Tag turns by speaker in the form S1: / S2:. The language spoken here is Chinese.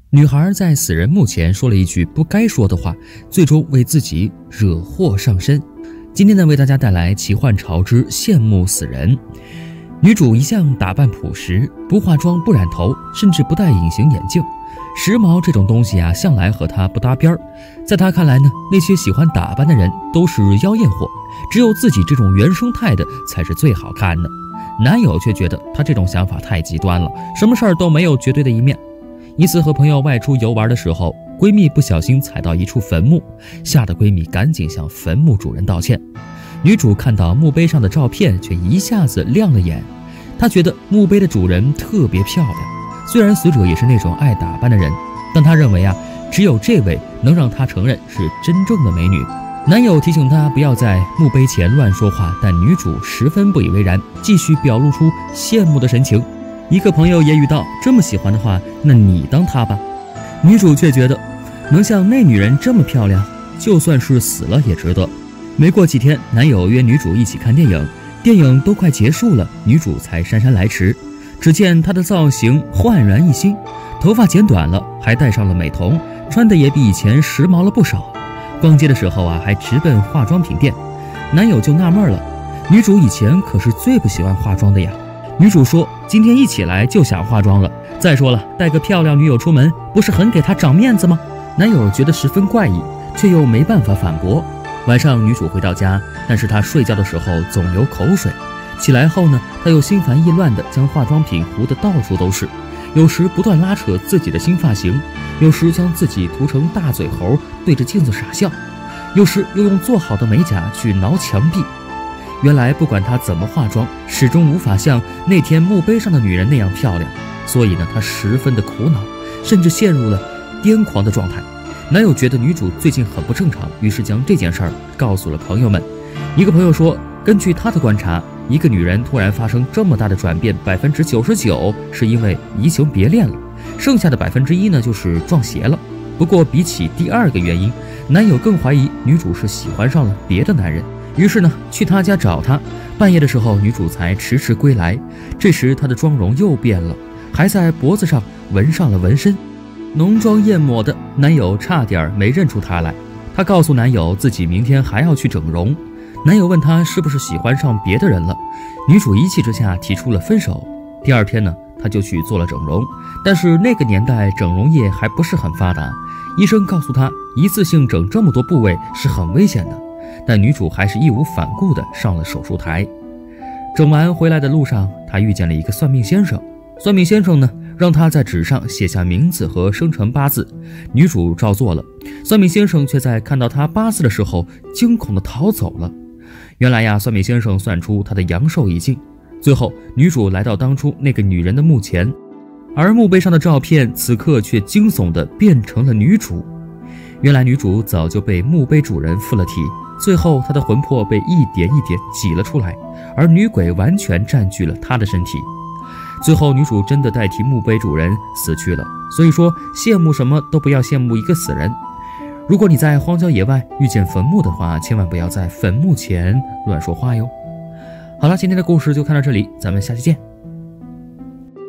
S1: 女孩在死人墓前说了一句不该说的话，最终为自己惹祸上身。今天呢，为大家带来奇幻潮之羡慕死人。女主一向打扮朴实，不化妆不染头，甚至不戴隐形眼镜。时髦这种东西啊，向来和她不搭边儿。在她看来呢，那些喜欢打扮的人都是妖艳货，只有自己这种原生态的才是最好看的。男友却觉得她这种想法太极端了，什么事儿都没有绝对的一面。一次和朋友外出游玩的时候，闺蜜不小心踩到一处坟墓，吓得闺蜜赶紧向坟墓主人道歉。女主看到墓碑上的照片，却一下子亮了眼。她觉得墓碑的主人特别漂亮，虽然死者也是那种爱打扮的人，但她认为只有这位能让她承认是真正的美女。男友提醒她不要在墓碑前乱说话，但女主十分不以为然，继续表露出羡慕的神情。一个朋友也语道，这么喜欢的话，那你当她吧。女主却觉得能像那女人这么漂亮，就算是死了也值得。没过几天，男友约女主一起看电影，电影都快结束了，女主才姗姗来迟。只见她的造型焕然一新，头发剪短了，还戴上了美瞳，穿的也比以前时髦了不少。逛街的时候还直奔化妆品店。男友就纳闷了，女主以前可是最不喜欢化妆的呀。女主说今天一起来就想化妆了，再说了，带个漂亮女友出门不是很给她长面子吗？男友觉得十分怪异，却又没办法反驳。晚上女主回到家，但是她睡觉的时候总流口水，起来后呢，她又心烦意乱地将化妆品糊得到处都是，有时不断拉扯自己的新发型，有时将自己涂成大嘴猴对着镜子傻笑，有时又用做好的美甲去挠墙壁。原来不管她怎么化妆，始终无法像那天墓碑上的女人那样漂亮，所以呢，她十分的苦恼，甚至陷入了癫狂的状态。男友觉得女主最近很不正常，于是将这件事儿告诉了朋友们。一个朋友说，根据他的观察，一个女人突然发生这么大的转变，99%是因为移情别恋了，剩下的1%呢就是撞邪了。不过比起第二个原因，男友更怀疑女主是喜欢上了别的男人。于是呢，去他家找他，半夜的时候，女主才迟迟归来。这时她的妆容又变了，还在脖子上纹上了纹身，浓妆艳抹的，男友差点没认出她来。她告诉男友自己明天还要去整容。男友问她是不是喜欢上别的人了，女主一气之下提出了分手。第二天呢，她就去做了整容，但是那个年代整容业还不是很发达，医生告诉她一次性整这么多部位是很危险的。但女主还是义无反顾地上了手术台。整完回来的路上，她遇见了一个算命先生。算命先生呢，让她在纸上写下名字和生辰八字。女主照做了，算命先生却在看到她八字的时候惊恐地逃走了。原来算命先生算出她的阳寿已尽。最后，女主来到当初那个女人的墓前，而墓碑上的照片此刻却惊悚地变成了女主。原来女主早就被墓碑主人附了体，最后她的魂魄被一点一点挤了出来，而女鬼完全占据了她的身体。最后女主真的代替墓碑主人死去了。所以说，羡慕什么都不要羡慕一个死人。如果你在荒郊野外遇见坟墓的话，千万不要在坟墓前乱说话哟。好了，今天的故事就看到这里，咱们下期见。